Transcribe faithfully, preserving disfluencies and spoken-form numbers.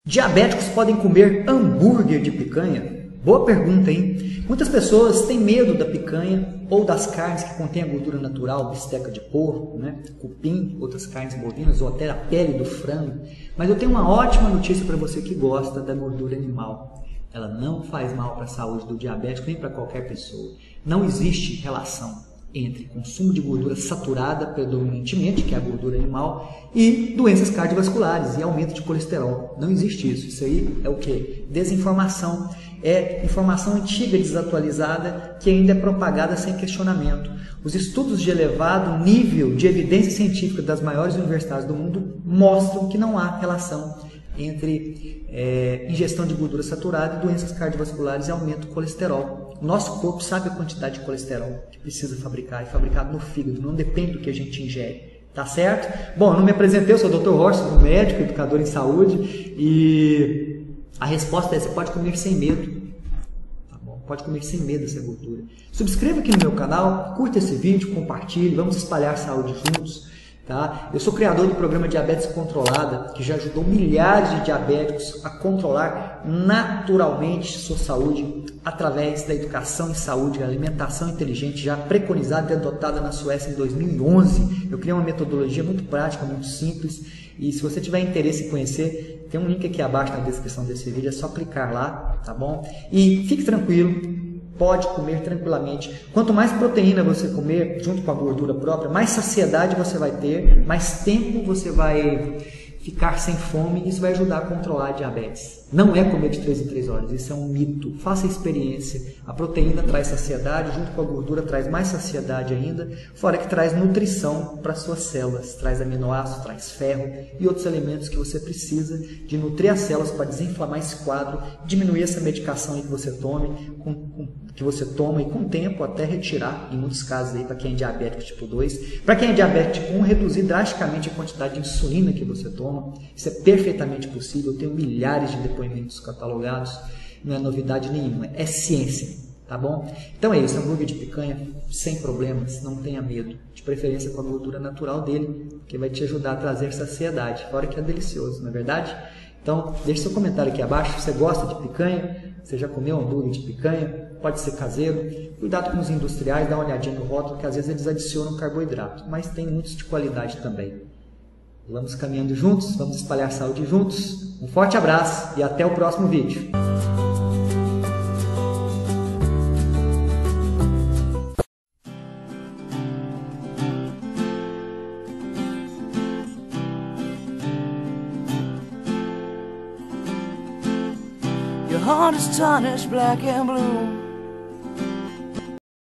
Diabéticos podem comer hambúrguer de picanha? Boa pergunta, hein? Muitas pessoas têm medo da picanha ou das carnes que contêm a gordura natural, bisteca de porco, né? Cupim, outras carnes bovinas ou até a pele do frango. Mas eu tenho uma ótima notícia para você que gosta da gordura animal. Ela não faz mal para a saúde do diabético nem para qualquer pessoa. Não existe relação entre consumo de gordura saturada predominantemente, que é a gordura animal, e doenças cardiovasculares e aumento de colesterol. Não existe isso. Isso aí é o quê? Desinformação. É informação antiga, desatualizada, que ainda é propagada sem questionamento. Os estudos de elevado nível de evidência científica das maiores universidades do mundo mostram que não há relação entre é, ingestão de gordura saturada e doenças cardiovasculares e aumento do colesterol. O nosso corpo sabe a quantidade de colesterol que precisa fabricar, é fabricado no fígado, não depende do que a gente ingere. Tá certo? Bom, eu não me apresentei, eu sou o doutor Horst, sou médico, educador em saúde, e a resposta é: você pode comer sem medo. Tá bom? Pode comer sem medo essa gordura. Subscreva aqui no meu canal, curta esse vídeo, compartilhe, vamos espalhar saúde juntos. Tá? Eu sou criador do programa Diabetes Controlada, que já ajudou milhares de diabéticos a controlar naturalmente sua saúde através da educação em saúde, alimentação inteligente, já preconizada e adotada na Suécia em dois mil e onze. Eu criei uma metodologia muito prática, muito simples, e se você tiver interesse em conhecer, tem um link aqui abaixo na descrição desse vídeo, é só clicar lá, tá bom? E fique tranquilo, pode comer tranquilamente. Quanto mais proteína você comer, junto com a gordura própria, mais saciedade você vai ter, mais tempo você vai ficar sem fome, e isso vai ajudar a controlar a diabetes. Não é comer de três em três horas, isso é um mito. Faça a experiência. A proteína traz saciedade, junto com a gordura traz mais saciedade ainda, fora que traz nutrição para suas células, traz aminoácidos, traz ferro e outros elementos que você precisa de nutrir as células para desinflamar esse quadro, diminuir essa medicação aí que você tome, com, com, que você toma e com o tempo até retirar, em muitos casos aí para quem é diabético tipo dois. Para quem é diabético tipo um, reduzir drasticamente a quantidade de insulina que você toma. Isso é perfeitamente possível. Eu tenho milhares de depoimentos catalogados, não é novidade nenhuma, é ciência, tá bom? Então é isso, hambúrguer de picanha sem problemas, não tenha medo, de preferência com a gordura natural dele, que vai te ajudar a trazer saciedade, fora que é delicioso, não é verdade? Então deixe seu comentário aqui abaixo, se você gosta de picanha, você já comeu hambúrguer de picanha, pode ser caseiro. Cuidado com os industriais, dá uma olhadinha no rótulo, que às vezes eles adicionam carboidrato, mas tem muitos de qualidade também. Vamos caminhando juntos, vamos espalhar saúde juntos. Um forte abraço e até o próximo vídeo. Your heart is tarnished black and blue.